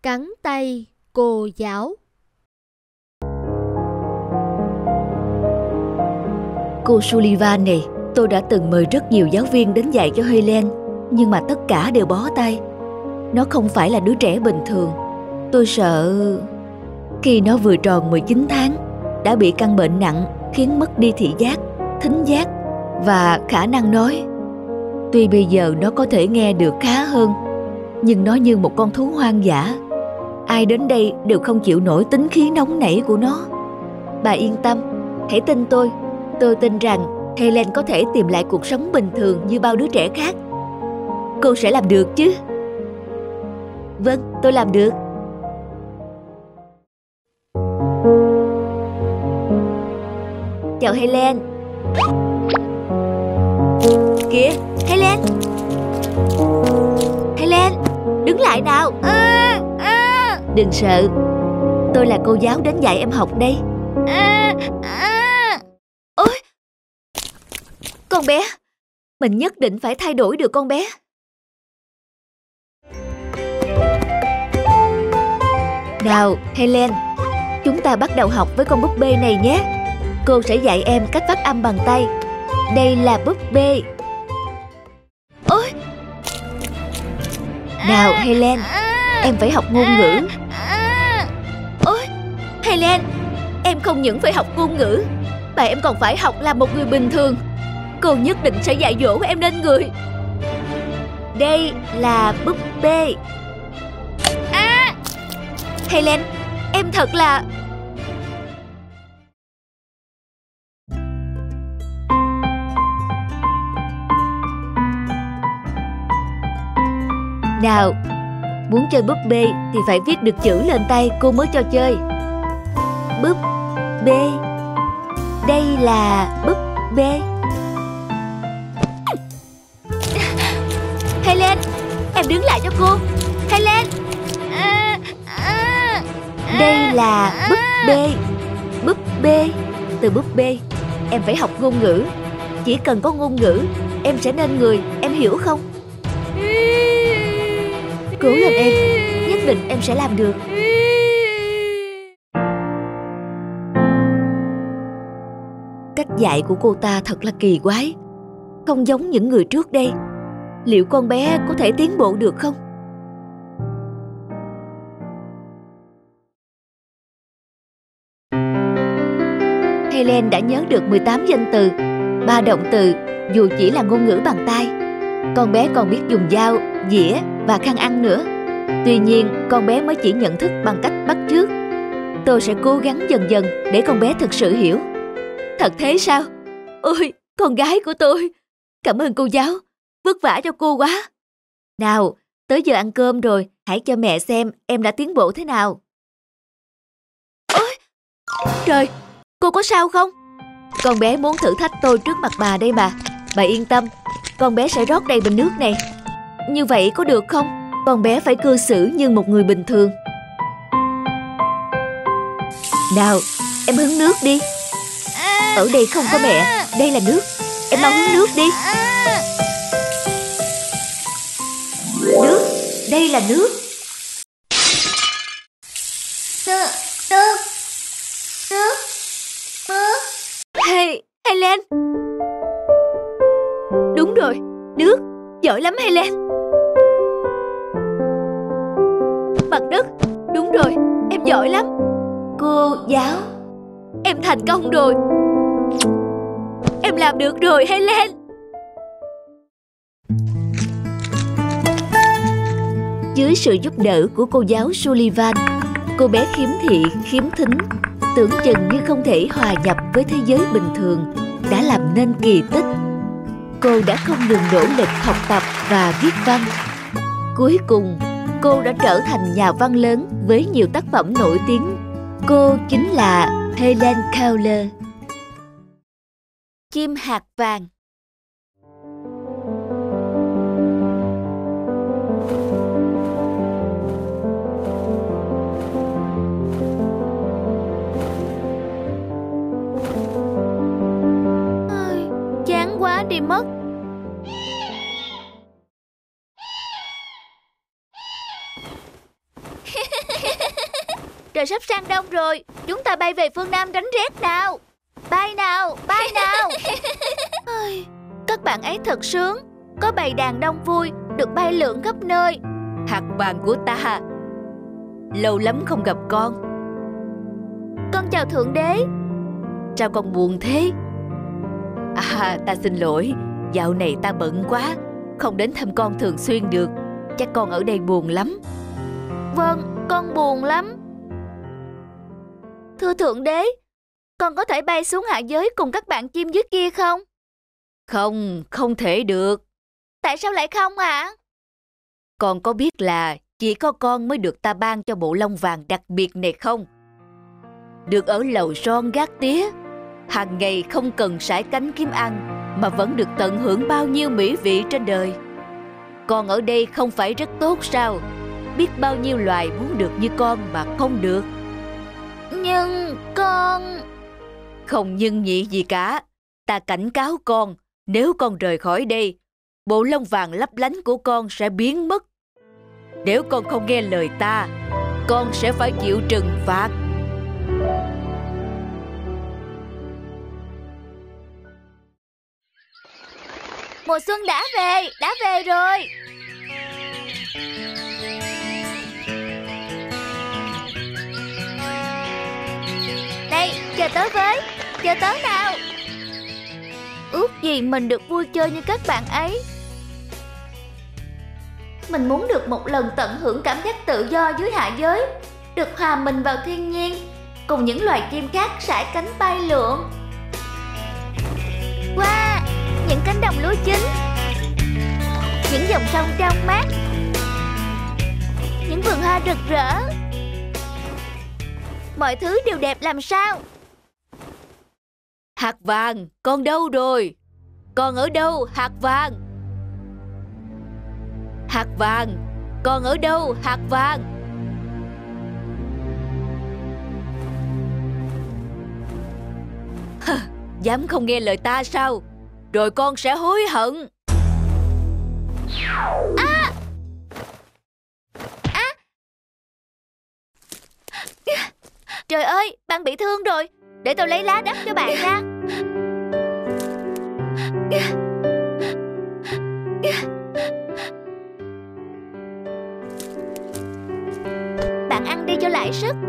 Cắn tay cô giáo. Cô Sullivan này, tôi đã từng mời rất nhiều giáo viên đến dạy cho Helen, nhưng mà tất cả đều bó tay. Nó không phải là đứa trẻ bình thường. Tôi sợ khi nó vừa tròn 19 tháng đã bị căn bệnh nặng khiến mất đi thị giác, thính giác và khả năng nói. Tuy bây giờ nó có thể nghe được khá hơn, nhưng nó như một con thú hoang dã. Ai đến đây đều không chịu nổi tính khí nóng nảy của nó. Bà yên tâm, hãy tin tôi. Tôi tin rằng Helen có thể tìm lại cuộc sống bình thường như bao đứa trẻ khác. Cô sẽ làm được chứ? Vâng, tôi làm được. Chào Helen. Kìa, Helen. Helen, đứng lại nào. Đừng sợ. Tôi là cô giáo đến dạy em học đây. Ôi, con bé. Mình nhất định phải thay đổi được con bé. Nào, Helen, chúng ta bắt đầu học với con búp bê này nhé. Cô sẽ dạy em cách phát âm bằng tay. Đây là búp bê. Ôi! Nào, Helen, em phải học ngôn ngữ. Ôi! Helen, em không những phải học ngôn ngữ, mà em còn phải học làm một người bình thường. Cô nhất định sẽ dạy dỗ em nên người. Đây là búp bê. Helen, em thật là... Nào, muốn chơi búp bê thì phải viết được chữ lên tay cô mới cho chơi. Búp bê. Đây là búp bê. Helen, em đứng lại cho cô. Helen. Đây là búp bê. Búp bê. Từ búp bê, em phải học ngôn ngữ. Chỉ cần có ngôn ngữ, em sẽ nên người, em hiểu không? Cố lên em, nhất định em sẽ làm được. Cách dạy của cô ta thật là kỳ quái, không giống những người trước đây. Liệu con bé có thể tiến bộ được không? Helen đã nhớ được 18 danh từ, 3 động từ, dù chỉ là ngôn ngữ bằng tay. Con bé còn biết dùng dao, dĩa và khăn ăn nữa. Tuy nhiên, con bé mới chỉ nhận thức bằng cách bắt chước. Tôi sẽ cố gắng dần dần để con bé thực sự hiểu. Thật thế sao? Ôi, con gái của tôi. Cảm ơn cô giáo, vất vả cho cô quá. Nào, tới giờ ăn cơm rồi, hãy cho mẹ xem em đã tiến bộ thế nào. Ôi, trời, cô có sao không? Con bé muốn thử thách tôi trước mặt bà đây mà. Bà yên tâm, con bé sẽ rót đầy bình nước này. Như vậy có được không? Con bé phải cư xử như một người bình thường. Nào, em hứng nước đi. Ở đây không có mẹ, đây là nước. Em mau hứng nước đi. Nước, đây là nước. Nước. Hey, Helen. Đúng rồi, nước. Giỏi lắm Helen. Mặt đất. Đúng rồi, em giỏi lắm. Cô giáo, em thành công rồi. Em làm được rồi Helen. Dưới sự giúp đỡ của cô giáo Sullivan, cô bé khiếm thị, khiếm thính, tưởng chừng như không thể hòa nhập với thế giới bình thường, đã làm nên kỳ tích. Cô đã không ngừng nỗ lực học tập và viết văn. Cuối cùng, cô đã trở thành nhà văn lớn với nhiều tác phẩm nổi tiếng. Cô chính là Helen Keller. Chim hạt vàng. Chán quá đi mất. trời sắp sang đông rồi. Chúng ta bay về phương Nam tránh rét nào. Bay nào, bay nào. Các bạn ấy thật sướng, có bầy đàn đông vui, được bay lượn khắp nơi. Hạt vàng của ta, lâu lắm không gặp con. Con chào Thượng Đế. Sao con buồn thế? Ta xin lỗi, dạo này ta bận quá, không đến thăm con thường xuyên được. Chắc con ở đây buồn lắm. Vâng, con buồn lắm. Thưa Thượng Đế, con có thể bay xuống hạ giới cùng các bạn chim dưới kia không? Không, không thể được. Tại sao lại không ạ? Con có biết là chỉ có con mới được ta ban cho bộ lông vàng đặc biệt này không? Được ở lầu son gác tía, hàng ngày không cần sải cánh kiếm ăn, mà vẫn được tận hưởng bao nhiêu mỹ vị trên đời. Con ở đây không phải rất tốt sao? Biết bao nhiêu loài muốn được như con mà không được. Nhưng con... Không nhưng nhị gì cả. Ta cảnh cáo con, nếu con rời khỏi đây, bộ lông vàng lấp lánh của con sẽ biến mất. Nếu con không nghe lời ta, con sẽ phải chịu trừng phạt. Mùa xuân đã về rồi. Đây, chờ tới nào. Ước gì mình được vui chơi như các bạn ấy. Mình muốn được một lần tận hưởng cảm giác tự do dưới hạ giới, được hòa mình vào thiên nhiên, cùng những loài chim khác sải cánh bay lượn. Wow, những cánh đồng lúa chín, những dòng sông trong mát, những vườn hoa rực rỡ. Mọi thứ đều đẹp làm sao. Hạt vàng, con đâu rồi? Con ở đâu, hạt vàng? Hạt vàng, con ở đâu, hạt vàng? Dám không nghe lời ta sao? Rồi con sẽ hối hận. Trời ơi, bạn bị thương rồi. Để tôi lấy lá đắp cho bạn nha. Bạn ăn đi cho lại sức.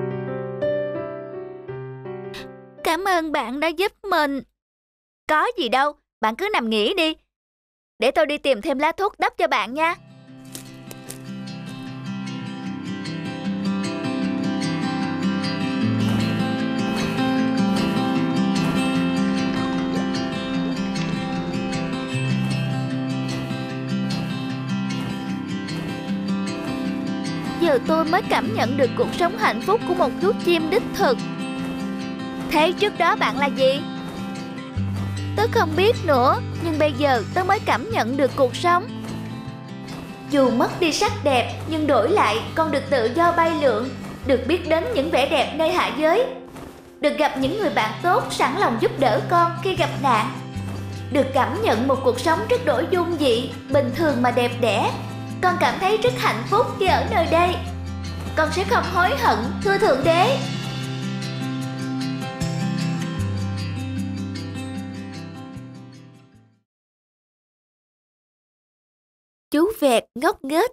Cảm ơn bạn đã giúp mình. Có gì đâu, bạn cứ nằm nghỉ đi. Để tôi đi tìm thêm lá thuốc đắp cho bạn nha. Giờ tôi mới cảm nhận được cuộc sống hạnh phúc của một chú chim đích thực. Thế trước đó bạn là gì? Tớ không biết nữa, nhưng bây giờ tớ mới cảm nhận được cuộc sống. Dù mất đi sắc đẹp, nhưng đổi lại con được tự do bay lượn, được biết đến những vẻ đẹp nơi hạ giới, được gặp những người bạn tốt sẵn lòng giúp đỡ con khi gặp nạn, được cảm nhận một cuộc sống rất đổi dung dị, bình thường mà đẹp đẽ. Con cảm thấy rất hạnh phúc khi ở nơi đây. Con sẽ không hối hận, thưa Thượng Đế. Chú vẹt ngốc nghếch.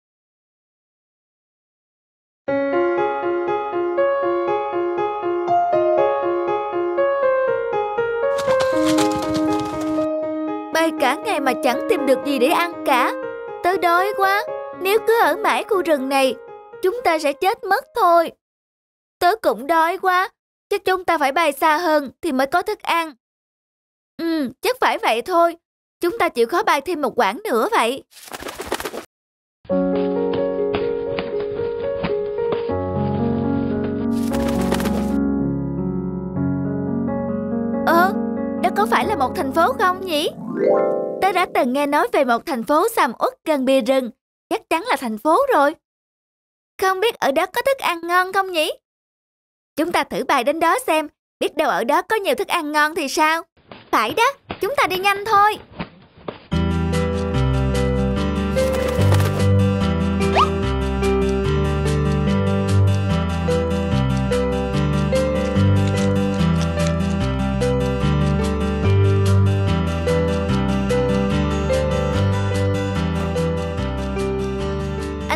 Bay cả ngày mà chẳng tìm được gì để ăn cả. Tớ đói quá. Nếu cứ ở mãi khu rừng này, chúng ta sẽ chết mất thôi. Tớ cũng đói quá. Chắc chúng ta phải bay xa hơn thì mới có thức ăn. Chắc phải vậy thôi. Chúng ta chịu khó bay thêm một quãng nữa vậy. Đó có phải là một thành phố không nhỉ? Tớ đã từng nghe nói về một thành phố sầm uất gần bìa rừng. Chắc chắn là thành phố rồi. Không biết ở đó có thức ăn ngon không nhỉ? Chúng ta thử bay đến đó xem. Biết đâu ở đó có nhiều thức ăn ngon thì sao? Phải đó, chúng ta đi nhanh thôi.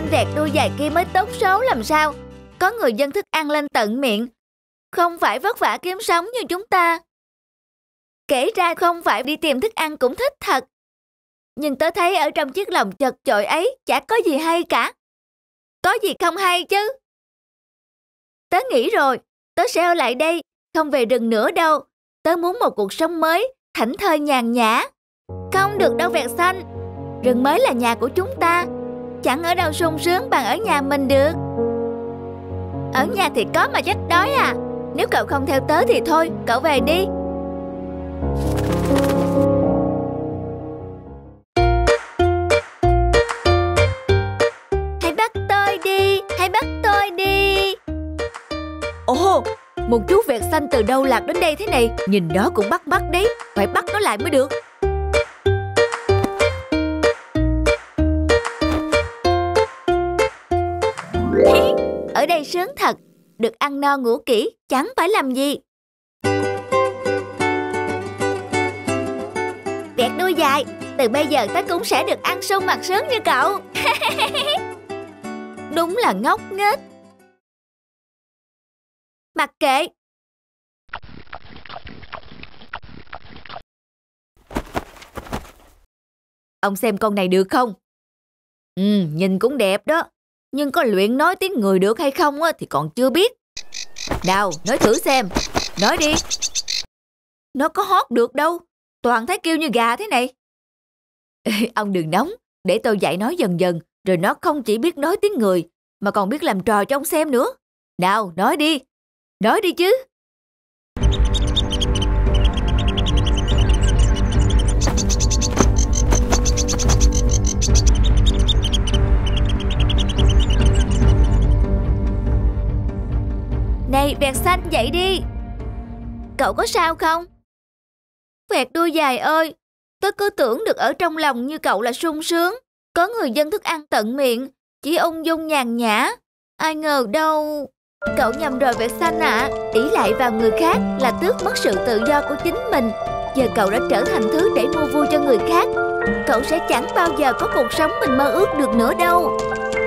Tên vẹt đuôi dài kia mới tốt số làm sao? Có người dâng thức ăn lên tận miệng, không phải vất vả kiếm sống như chúng ta. Kể ra không phải đi tìm thức ăn cũng thích thật. Nhưng tớ thấy ở trong chiếc lồng chật chội ấy chả có gì hay cả. Có gì không hay chứ? Tớ nghĩ rồi, tớ sẽ ở lại đây, không về rừng nữa đâu. Tớ muốn một cuộc sống mới, thảnh thơi nhàn nhã. Không được đâu vẹt xanh. Rừng mới là nhà của chúng ta. Chẳng ở đâu sung sướng bằng ở nhà mình được. Ở nhà thì có mà chết đói à. Nếu cậu không theo tớ thì thôi, cậu về đi. Hãy bắt tôi đi, hãy bắt tôi đi. Ồ, một chú vẹt xanh từ đâu lạc đến đây thế này? Nhìn đó cũng bắt đấy, phải bắt nó lại mới được. Ở đây sướng thật, được ăn no ngủ kỹ, chẳng phải làm gì. Vẹt đuôi dài, từ bây giờ tớ cũng sẽ được ăn sung mặc sướng như cậu. Đúng là ngốc nghếch. Mặc kệ. Ông xem con này được không? Nhìn cũng đẹp đó. Nhưng có luyện nói tiếng người được hay không thì còn chưa biết. Nào, nói thử xem. Nói đi. Nó có hót được đâu. Toàn thấy kêu như gà thế này. Ông đừng nóng. Để tôi dạy nói dần dần. Rồi nó không chỉ biết nói tiếng người, mà còn biết làm trò cho ông xem nữa. Nào, nói đi. Nói đi chứ. Này vẹt xanh, dậy đi. Cậu có sao không? Vẹt đuôi dài ơi, tớ cứ tưởng được ở trong lòng như cậu là sung sướng. Có người dâng thức ăn tận miệng, chỉ ung dung nhàn nhã. Ai ngờ đâu. Cậu nhầm rồi vẹt xanh ạ. Ỷ lại vào người khác là tước mất sự tự do của chính mình. Giờ cậu đã trở thành thứ để mua vui cho người khác. Cậu sẽ chẳng bao giờ có cuộc sống mình mơ ước được nữa đâu.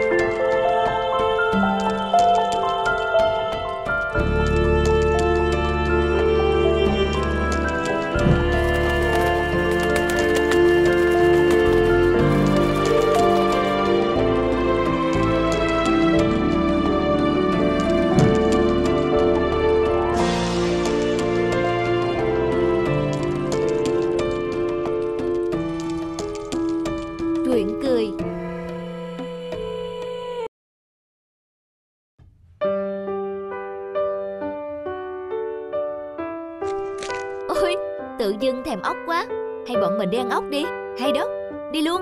Truyện cười. Ôi, tự dưng thèm ốc quá. Hay bọn mình đi ăn ốc đi. Hay đó, đi luôn.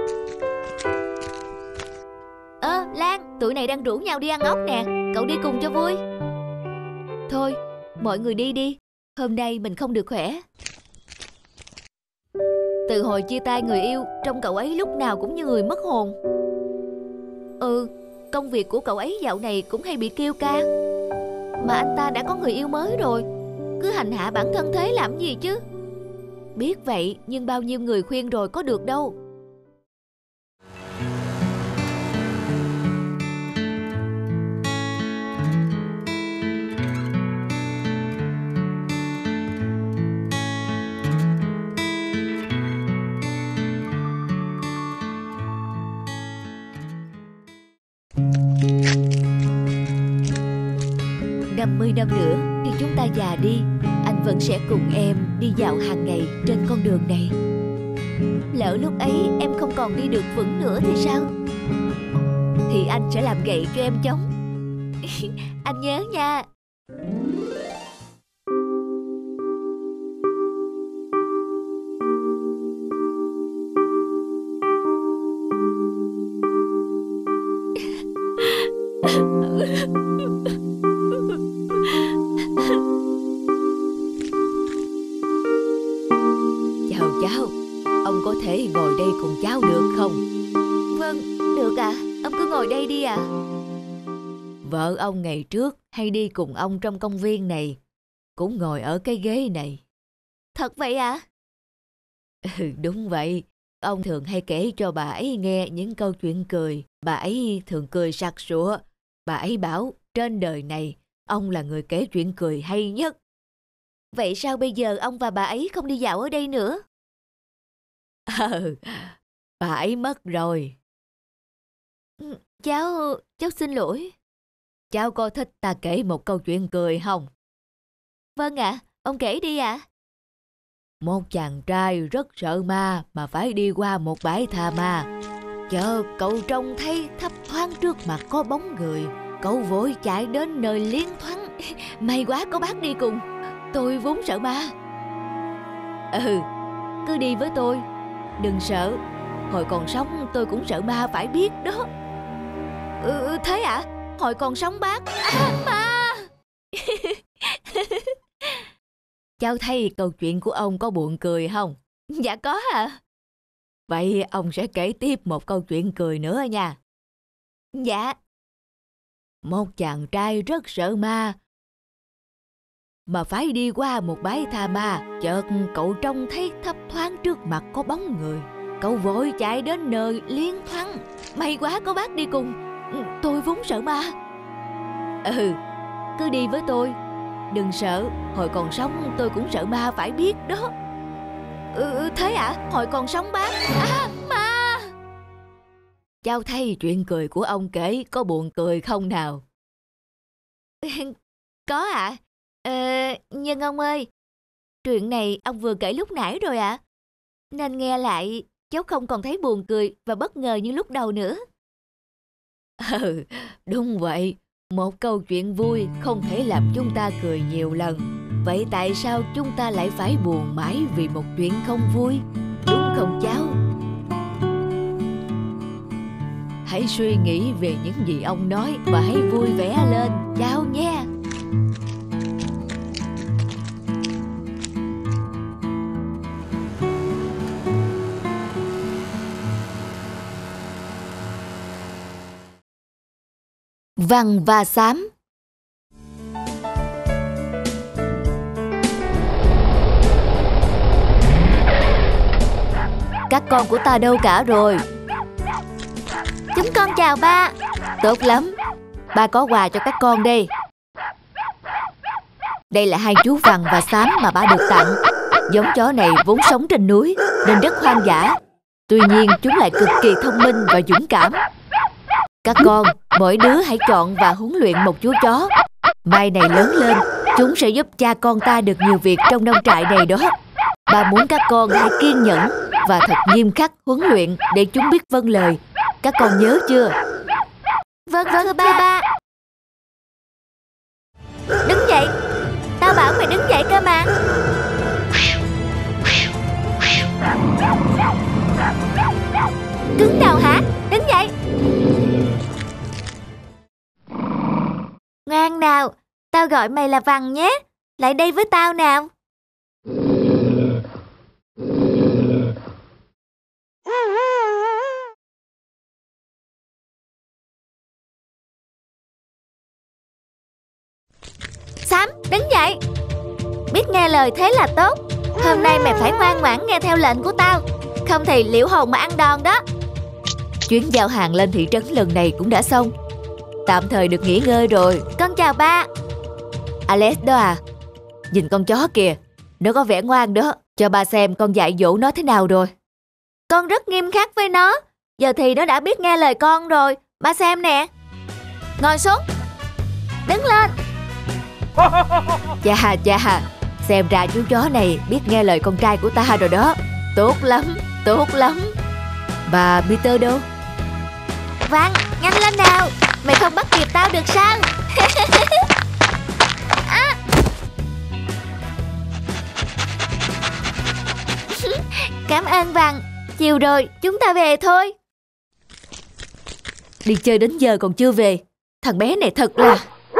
Lan, tụi này đang rủ nhau đi ăn ốc nè. Cậu đi cùng cho vui. Thôi, mọi người đi đi. Hôm nay mình không được khỏe. Từ hồi chia tay người yêu, trông cậu ấy lúc nào cũng như người mất hồn. Công việc của cậu ấy dạo này cũng hay bị kêu ca. Mà anh ta đã có người yêu mới rồi. Cứ hành hạ bản thân thế làm gì chứ? Biết vậy, nhưng bao nhiêu người khuyên rồi có được đâu. Mươi năm nữa, khi chúng ta già đi, anh vẫn sẽ cùng em đi dạo hàng ngày trên con đường này. Lỡ lúc ấy em không còn đi được vững nữa thì sao? Thì anh sẽ làm gậy cho em chống. Anh nhớ nha. Chào cháu, ông có thể ngồi đây cùng cháu được không? Vâng, được ạ, ông cứ ngồi đây đi ạ. Vợ ông ngày trước hay đi cùng ông trong công viên này, cũng ngồi ở cái ghế này. Thật vậy ạ? Đúng vậy, ông thường hay kể cho bà ấy nghe những câu chuyện cười. Bà ấy thường cười sặc sụa. Bà ấy bảo trên đời này ông là người kể chuyện cười hay nhất. Vậy sao bây giờ ông và bà ấy không đi dạo ở đây nữa? Bà ấy mất rồi. Cháu xin lỗi. Cháu có thích ta kể một câu chuyện cười không? Vâng ạ, ông kể đi ạ. Một chàng trai rất sợ ma mà phải đi qua một bãi tha ma. Chợt cậu trông thấy thấp thoáng trước mặt có bóng người. Cậu vội chạy đến nơi liến thoáng. May quá có bác đi cùng. Tôi vốn sợ ma. Cứ đi với tôi, đừng sợ. Hồi còn sống tôi cũng sợ ma phải biết đó. Thế ạ? Hồi còn sống bác. Ma. Cháu thấy câu chuyện của ông có buồn cười không? Dạ có ạ. Vậy ông sẽ kể tiếp một câu chuyện cười nữa nha. Dạ. Một chàng trai rất sợ ma mà phải đi qua một bãi tha ma. Chợt cậu trông thấy thấp thoáng trước mặt có bóng người. Cậu vội chạy đến nơi liến thoáng. May quá có bác đi cùng. Tôi vốn sợ ma. Cứ đi với tôi, đừng sợ. Hồi còn sống tôi cũng sợ ma phải biết đó. Thế ạ? Hồi còn sống bác. Ma. Cháu thấy chuyện cười của ông kể có buồn cười không nào? Có ạ. Nhưng ông ơi, chuyện này ông vừa kể lúc nãy rồi ạ. Nên nghe lại cháu không còn thấy buồn cười và bất ngờ như lúc đầu nữa. Đúng vậy. Một câu chuyện vui không thể làm chúng ta cười nhiều lần. Vậy tại sao chúng ta lại phải buồn mãi vì một chuyện không vui? Đúng không cháu? Hãy suy nghĩ về những gì ông nói và hãy vui vẻ lên cháu nhé. Vàng và xám. Các con của ta đâu cả rồi? Chúng con chào ba. Tốt lắm. Ba có quà cho các con đây. Đây là hai chú vàng và xám mà ba được tặng. Giống chó này vốn sống trên núi nên rất hoang dã. Tuy nhiên chúng lại cực kỳ thông minh và dũng cảm. Các con, mỗi đứa hãy chọn và huấn luyện một chú chó. Mai này lớn lên, chúng sẽ giúp cha con ta được nhiều việc trong nông trại này đó. Ba muốn các con hãy kiên nhẫn và thật nghiêm khắc huấn luyện để chúng biết vâng lời. Các con nhớ chưa? Vâng thưa ba. Đứng dậy. Tao bảo mày đứng dậy cơ mà. Cứng đầu hả? Đứng dậy. Ngoan nào, tao gọi mày là Vằng nhé. Lại đây với tao nào. Xám, đứng dậy. Biết nghe lời thế là tốt. Hôm nay mày phải ngoan ngoãn nghe theo lệnh của tao. Không thì liễu hồn mà ăn đòn đó. Chuyến giao hàng lên thị trấn lần này cũng đã xong. Tạm thời được nghỉ ngơi rồi. Con chào ba. Alex đó à? Nhìn con chó kìa, nó có vẻ ngoan đó. Cho ba xem con dạy dỗ nó thế nào rồi. Con rất nghiêm khắc với nó. Giờ thì nó đã biết nghe lời con rồi. Ba xem nè. Ngồi xuống. Đứng lên. Chà, xem ra chú chó này biết nghe lời con trai của ta rồi đó. Tốt lắm. Bà Peter đâu? Vâng, nhanh lên nào. Mày không bắt kịp tao được sao? Cảm ơn Vàng. Chiều rồi, chúng ta về thôi. Đi chơi đến giờ còn chưa về. Thằng bé này thật là...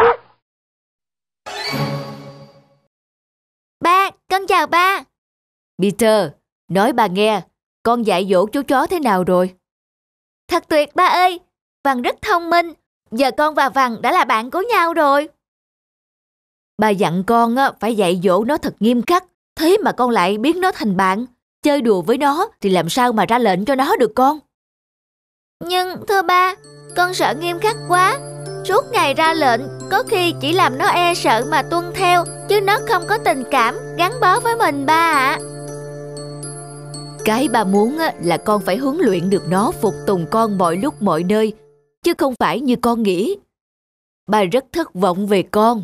Ba, con chào ba. Peter, nói bà nghe, con dạy dỗ chú chó thế nào rồi? Thật tuyệt ba ơi. Vàng rất thông minh. Giờ con và Vàng đã là bạn của nhau rồi. Bà dặn con phải dạy dỗ nó thật nghiêm khắc. Thế mà con lại biến nó thành bạn. Chơi đùa với nó thì làm sao mà ra lệnh cho nó được con? Nhưng thưa ba, con sợ nghiêm khắc quá. Suốt ngày ra lệnh có khi chỉ làm nó e sợ mà tuân theo, chứ nó không có tình cảm gắn bó với mình ba ạ. Cái ba muốn là con phải huấn luyện được nó phục tùng con mọi lúc mọi nơi, chứ không phải như con nghĩ. Ba rất thất vọng về con.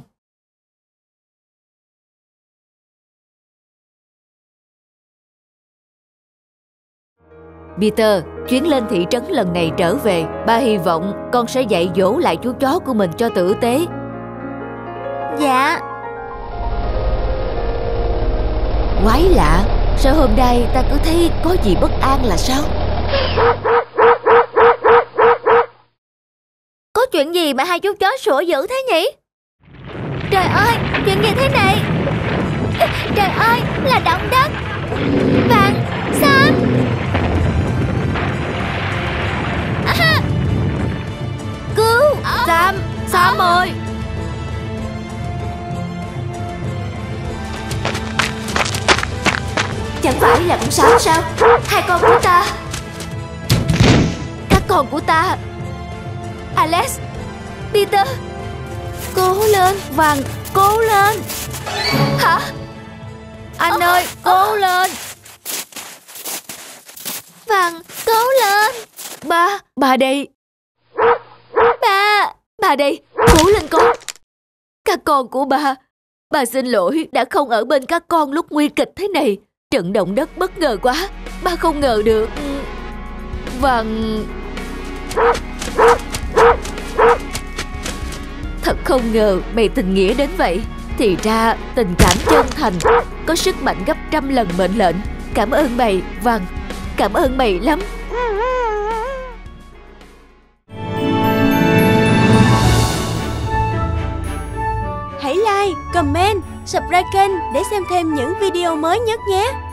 Peter, chuyến lên thị trấn lần này trở về, ba hy vọng con sẽ dạy dỗ lại chú chó của mình cho tử tế. Dạ. Quái lạ, sao hôm nay ta cứ thấy có gì bất an là sao? Có chuyện gì mà hai chú chó sủa dữ thế nhỉ? Trời ơi, chuyện gì thế này? Trời ơi, là động đất. Vàng, Sam. Cứu Sam ơi! Chẳng phải là con Sam sao? Hai con của ta, các con của ta. Alex, Peter, cố lên, Vàng, cố lên. Hả? Anh ơi, cố lên. Vàng, cố lên. Ba đây. Ba. Ba đây, cố lên con. Các con của ba xin lỗi đã không ở bên các con lúc nguy kịch thế này. Trận động đất bất ngờ quá, ba không ngờ được. Vàng, thật không ngờ mày tình nghĩa đến vậy. Thì ra tình cảm chân thành có sức mạnh gấp 100 lần mệnh lệnh. Cảm ơn mày, Vàng, cảm ơn mày lắm. Hãy like, comment, subscribe kênh để xem thêm những video mới nhất nhé.